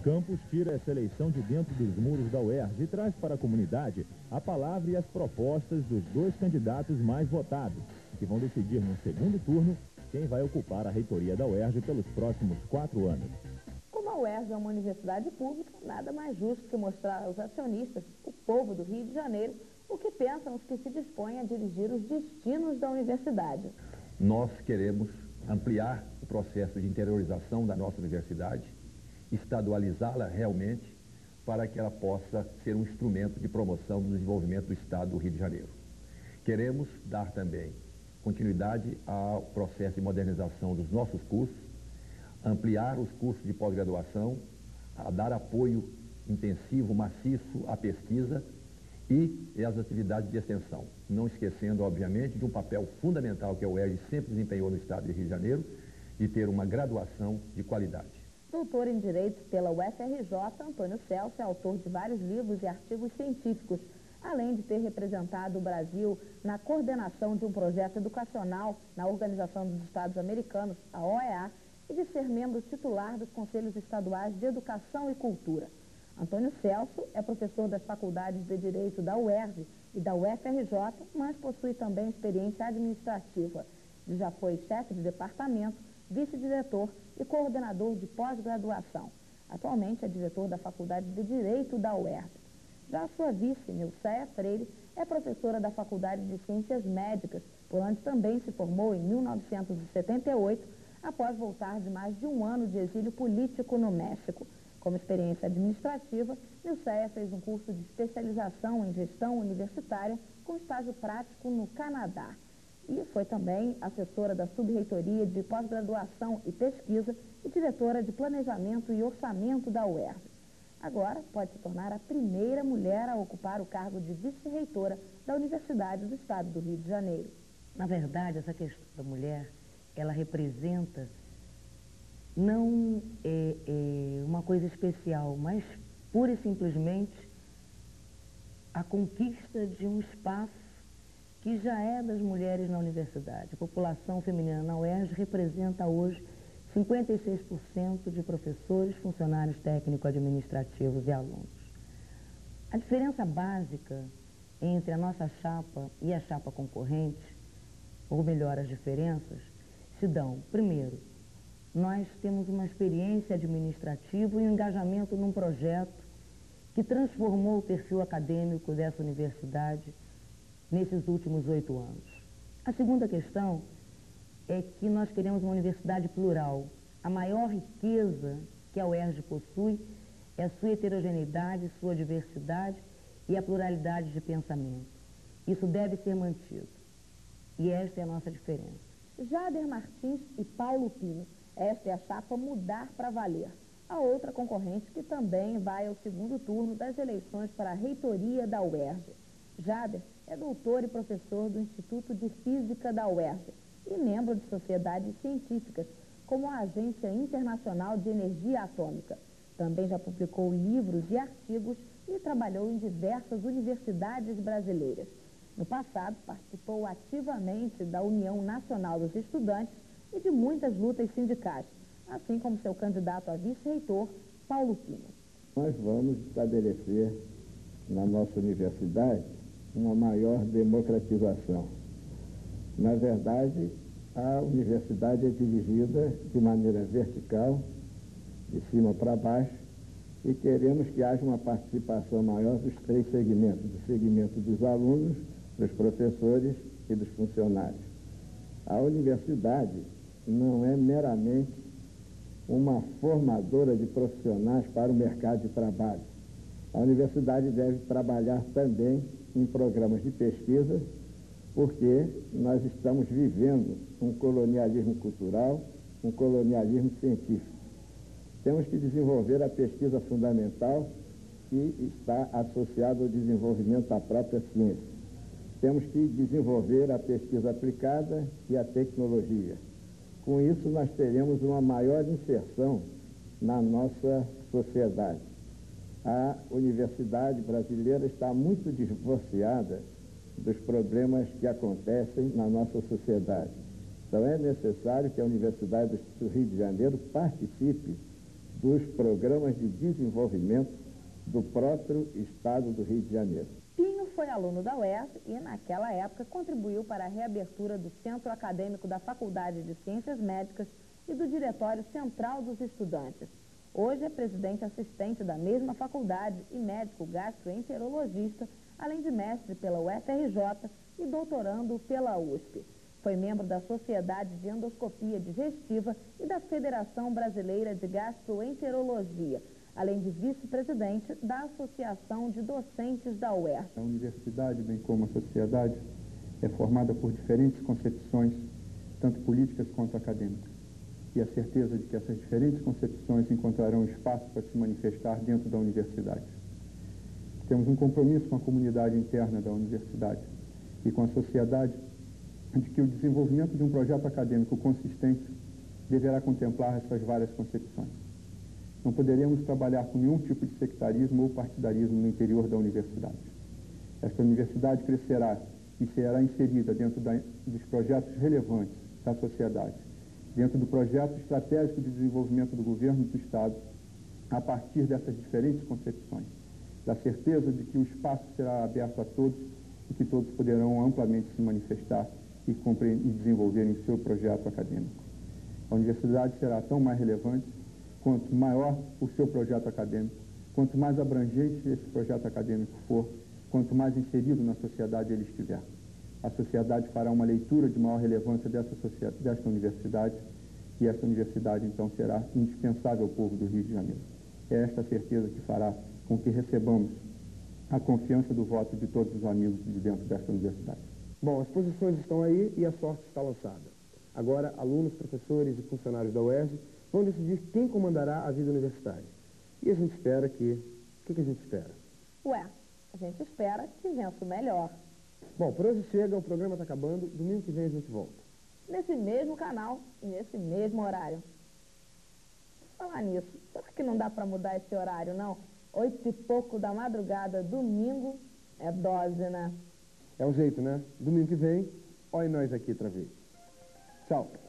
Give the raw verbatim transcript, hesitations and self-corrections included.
Campos tira essa eleição de dentro dos muros da U E R J e traz para a comunidade a palavra e as propostas dos dois candidatos mais votados, que vão decidir no segundo turno quem vai ocupar a reitoria da U E R J pelos próximos quatro anos. Como a U E R J é uma universidade pública, nada mais justo que mostrar aos acionistas, o povo do Rio de Janeiro, o que pensam os que se dispõem a dirigir os destinos da universidade. Nós queremos ampliar o processo de interiorização da nossa universidade, estadualizá-la realmente, para que ela possa ser um instrumento de promoção do desenvolvimento do Estado do Rio de Janeiro. Queremos dar também continuidade ao processo de modernização dos nossos cursos, ampliar os cursos de pós-graduação, a dar apoio intensivo, maciço à pesquisa e às atividades de extensão. Não esquecendo, obviamente, de um papel fundamental que a U E R J sempre desempenhou no Estado do Rio de Janeiro, de ter uma graduação de qualidade. Doutor em Direito pela U F R J, Antônio Celso é autor de vários livros e artigos científicos, além de ter representado o Brasil na coordenação de um projeto educacional na Organização dos Estados Americanos, a O E A, e de ser membro titular dos Conselhos Estaduais de Educação e Cultura. Antônio Celso é professor das faculdades de Direito da U E R J e da U F R J, mas possui também experiência administrativa. Já foi chefe de departamento, vice-diretor e coordenador de pós-graduação. Atualmente é diretor da Faculdade de Direito da U E R J. Já a sua vice, Nilceia Freire, é professora da Faculdade de Ciências Médicas, por onde também se formou em mil novecentos e setenta e oito, após voltar de mais de um ano de exílio político no México. Como experiência administrativa, Nilceia fez um curso de especialização em gestão universitária com estágio prático no Canadá. E foi também assessora da Subreitoria de Pós-Graduação e Pesquisa e diretora de Planejamento e Orçamento da U E R J. Agora pode se tornar a primeira mulher a ocupar o cargo de vice-reitora da Universidade do Estado do Rio de Janeiro. Na verdade, essa questão da mulher, ela representa não é, é uma coisa especial, mas pura e simplesmente a conquista de um espaço que já é das mulheres na universidade. A população feminina na U E R J representa hoje cinquenta e seis por cento de professores, funcionários técnico-administrativos e alunos. A diferença básica entre a nossa chapa e a chapa concorrente, ou melhor, as diferenças, se dão, primeiro, nós temos uma experiência administrativa e um engajamento num projeto que transformou o perfil acadêmico dessa universidade nesses últimos oito anos. A segunda questão é que nós queremos uma universidade plural. A maior riqueza que a U E R J possui é a sua heterogeneidade, sua diversidade e a pluralidade de pensamento. Isso deve ser mantido. E esta é a nossa diferença. Jader Martins e Paulo Pino. Esta é a chapa Mudar para Valer. A outra concorrente que também vai ao segundo turno das eleições para a reitoria da U E R J. Jader é doutor e professor do Instituto de Física da U E R J e membro de sociedades científicas, como a Agência Internacional de Energia Atômica. Também já publicou livros e artigos e trabalhou em diversas universidades brasileiras. No passado, participou ativamente da União Nacional dos Estudantes e de muitas lutas sindicais, assim como seu candidato a vice-reitor, Paulo Pino. Nós vamos estabelecer na nossa universidade uma maior democratização. Na verdade, a universidade é dirigida de maneira vertical, de cima para baixo, e queremos que haja uma participação maior dos três segmentos, do segmento dos alunos, dos professores e dos funcionários. A universidade não é meramente uma formadora de profissionais para o mercado de trabalho. A universidade deve trabalhar também em programas de pesquisa, porque nós estamos vivendo um colonialismo cultural, um colonialismo científico. Temos que desenvolver a pesquisa fundamental que está associada ao desenvolvimento da própria ciência. Temos que desenvolver a pesquisa aplicada e a tecnologia. Com isso, nós teremos uma maior inserção na nossa sociedade. A universidade brasileira está muito divorciada dos problemas que acontecem na nossa sociedade. Então, é necessário que a Universidade do Rio de Janeiro participe dos programas de desenvolvimento do próprio Estado do Rio de Janeiro. Pinho foi aluno da U E R J e, naquela época, contribuiu para a reabertura do Centro Acadêmico da Faculdade de Ciências Médicas e do Diretório Central dos Estudantes. Hoje é presidente assistente da mesma faculdade e médico gastroenterologista, além de mestre pela U F R J e doutorando pela U S P. Foi membro da Sociedade de Endoscopia Digestiva e da Federação Brasileira de Gastroenterologia, além de vice-presidente da Associação de Docentes da U E R J. A universidade, bem como a sociedade, é formada por diferentes concepções, tanto políticas quanto acadêmicas. E a certeza de que essas diferentes concepções encontrarão espaço para se manifestar dentro da universidade. Temos um compromisso com a comunidade interna da universidade e com a sociedade de que o desenvolvimento de um projeto acadêmico consistente deverá contemplar essas várias concepções. Não poderemos trabalhar com nenhum tipo de sectarismo ou partidarismo no interior da universidade. Esta universidade crescerá e será inserida dentro da, dos projetos relevantes da sociedade, dentro do projeto estratégico de desenvolvimento do governo do Estado, a partir dessas diferentes concepções, da certeza de que o espaço será aberto a todos e que todos poderão amplamente se manifestar e, e desenvolverem o seu projeto acadêmico. A universidade será tão mais relevante quanto maior o seu projeto acadêmico, quanto mais abrangente esse projeto acadêmico for, quanto mais inserido na sociedade ele estiver. A sociedade fará uma leitura de maior relevância dessa, desta universidade e esta universidade, então, será indispensável ao povo do Rio de Janeiro. É esta certeza que fará com que recebamos a confiança do voto de todos os amigos de dentro desta universidade. Bom, as posições estão aí e a sorte está lançada. Agora, alunos, professores e funcionários da U E R J vão decidir quem comandará a vida universitária. E a gente espera que... O que, que a gente espera? Ué, a gente espera que vença o melhor. Bom, por hoje chega, o programa está acabando. Domingo que vem a gente volta. Nesse mesmo canal e nesse mesmo horário. Falar nisso, será que não dá para mudar esse horário, não? Oito e pouco da madrugada, domingo, é dose, né? É o jeito, né? Domingo que vem, olha nós aqui outra vez. Tchau.